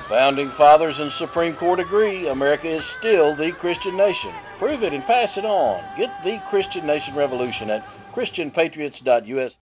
Founding Fathers and Supreme Court agree America is still the Christian nation. Prove it and pass it on. Get the Christian Nation Revolution at ChristianPatriots.us.